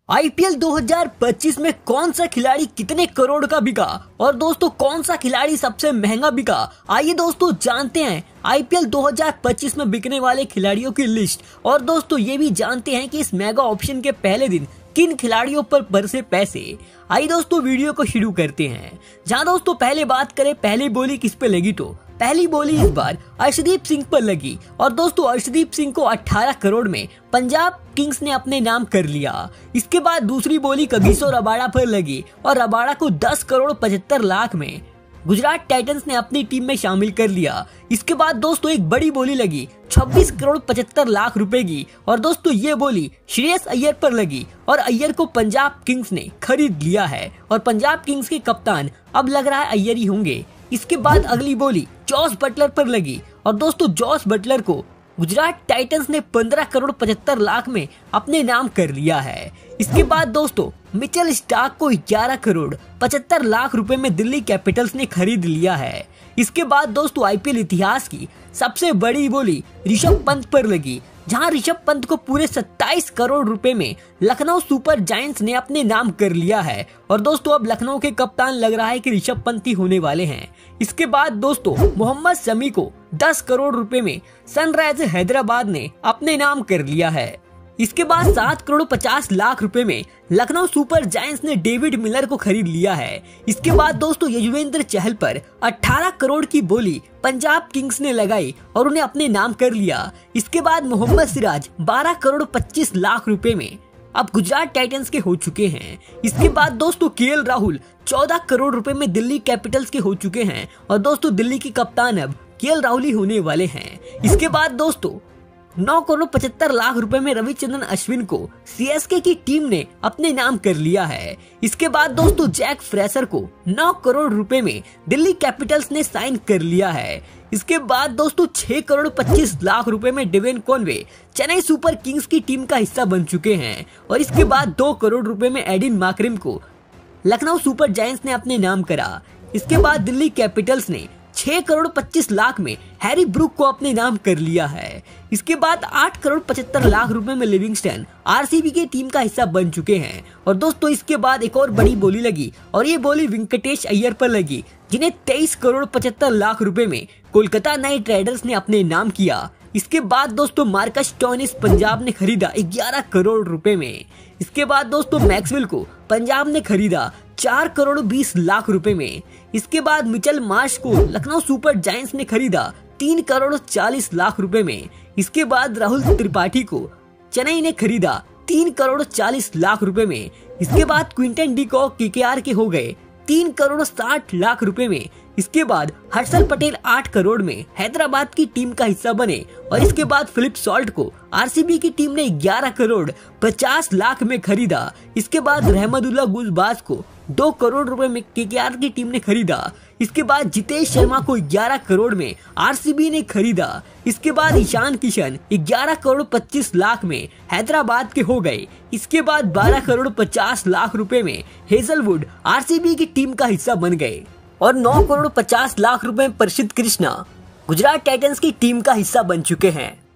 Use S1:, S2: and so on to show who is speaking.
S1: IPL 2025 में कौन सा खिलाड़ी कितने करोड़ का बिका और दोस्तों कौन सा खिलाड़ी सबसे महंगा बिका, आइए दोस्तों जानते हैं आईपीएल 2025 में बिकने वाले खिलाड़ियों की लिस्ट। और दोस्तों ये भी जानते हैं कि इस मेगा ऑप्शन के पहले दिन किन खिलाड़ियों पर बरसे पैसे। आइए दोस्तों वीडियो को शुरू करते हैं। जहां दोस्तों पहले बात करें पहली बोली किस पे लगी, तो पहली बोली इस बार अर्शदीप सिंह पर लगी। और दोस्तों अर्शदीप सिंह को 18 करोड़ में पंजाब किंग्स ने अपने नाम कर लिया। इसके बाद दूसरी बोली कगिसो रबाडा पर लगी और रबाडा को 10 करोड़ 75 लाख में गुजरात टाइटंस ने अपनी टीम में शामिल कर लिया। इसके बाद दोस्तों एक बड़ी बोली लगी 26 करोड़ 75 लाख रुपए की। और दोस्तों ये बोली श्रेयस अय्यर पर लगी और अय्यर को पंजाब किंग्स ने खरीद लिया है और पंजाब किंग्स के कप्तान अब लग रहा है अय्यर ही होंगे। इसके बाद अगली बोली जॉस बटलर पर लगी और दोस्तों जॉस बटलर को गुजरात टाइटंस ने 15 करोड़ 75 लाख में अपने नाम कर लिया है। इसके बाद दोस्तों मिचेल स्टार्क को 11 करोड़ 75 लाख रुपए में दिल्ली कैपिटल्स ने खरीद लिया है। इसके बाद दोस्तों आईपीएल इतिहास की सबसे बड़ी बोली ऋषभ पंत पर लगी, जहां ऋषभ पंत को पूरे 27 करोड़ रुपए में लखनऊ सुपर जायंट्स ने अपने नाम कर लिया है। और दोस्तों अब लखनऊ के कप्तान लग रहा है कि ऋषभ पंत ही होने वाले हैं। इसके बाद दोस्तों मोहम्मद शमी को 10 करोड़ रुपए में सनराइजर्स हैदराबाद ने अपने नाम कर लिया है। इसके बाद 7 करोड़ 50 लाख रुपए में लखनऊ सुपर जायंट्स ने डेविड मिलर को खरीद लिया है। इसके बाद दोस्तों यजुवेंद्र चहल पर 18 करोड़ की बोली पंजाब किंग्स ने लगाई और उन्हें अपने नाम कर लिया। इसके बाद मोहम्मद सिराज 12 करोड़ 25 लाख रुपए में अब गुजरात टाइटंस के हो चुके हैं। इसके बाद दोस्तों केएल राहुल 14 करोड़ रुपए में दिल्ली कैपिटल्स के हो चुके हैं और दोस्तों दिल्ली के कप्तान अब केएल राहुल ही होने वाले हैं। इसके बाद दोस्तों 9 करोड़ 75 लाख रुपए में रविचंद्रन अश्विन को सीएसके की टीम ने अपने नाम कर लिया है। इसके बाद दोस्तों जैक फ्रेशर को 9 करोड़ रुपए में दिल्ली कैपिटल्स ने साइन कर लिया है। इसके बाद दोस्तों 6 करोड़ 25 लाख रुपए में Devon Conway Chennai super kings की टीम का हिस्सा बन चुके हैं। और इसके बाद 2 करोड़ रुपए में एडिन मार्करम को लखनऊ सुपर जायंट्स ने अपने नाम करा। इसके बाद दिल्ली कैपिटल्स ने 6 करोड़ 25 लाख में हैरी ब्रूक को अपने नाम कर लिया है। इसके बाद 8 करोड़ 75 लाख रुपए में लिविंगस्टन आरसीबी की टीम का हिस्सा बन चुके हैं। और दोस्तों इसके बाद एक और बड़ी बोली लगी और ये बोली वेंकटेश अय्यर पर लगी, जिन्हें 23 करोड़ 75 लाख रुपए में कोलकाता नाइट राइडर्स ने अपने नाम किया। इसके बाद दोस्तों मार्कस स्टोइनिस पंजाब ने खरीदा 11 करोड़ रुपए में। इसके बाद दोस्तों मैक्सवेल को पंजाब ने खरीदा 4 करोड़ 20 लाख रुपए में। इसके बाद मिचेल मार्श को लखनऊ सुपर जायंट्स ने खरीदा 3 करोड़ 40 लाख रुपए में। इसके बाद राहुल त्रिपाठी को चेन्नई ने खरीदा 3 करोड़ 40 लाख रुपए में। इसके बाद क्विंटन डी कॉक केकेआर के हो गए 3 करोड़ 60 लाख रुपए में। इसके बाद हर्षल पटेल 8 करोड़ में हैदराबाद की टीम का हिस्सा बने। और इसके बाद फिलिप सॉल्ट को आरसीबी की टीम ने 11 करोड़ 50 लाख में खरीदा। इसके बाद रहमतुल्लाह गुलबाज को 2 करोड़ रुपए में केकेआर की टीम ने खरीदा। इसके बाद जितेश शर्मा को 11 करोड़ में आरसीबी ने खरीदा। इसके बाद ईशान किशन 11 करोड़ 25 लाख में हैदराबाद के हो गए। इसके बाद 12 करोड़ 50 लाख रुपए में हेजलवुड आरसीबी की टीम का हिस्सा बन गए। और 9 करोड़ 50 लाख रुपए में प्रसिद्ध कृष्णा गुजरात टाइटंस की टीम का हिस्सा बन चुके हैं।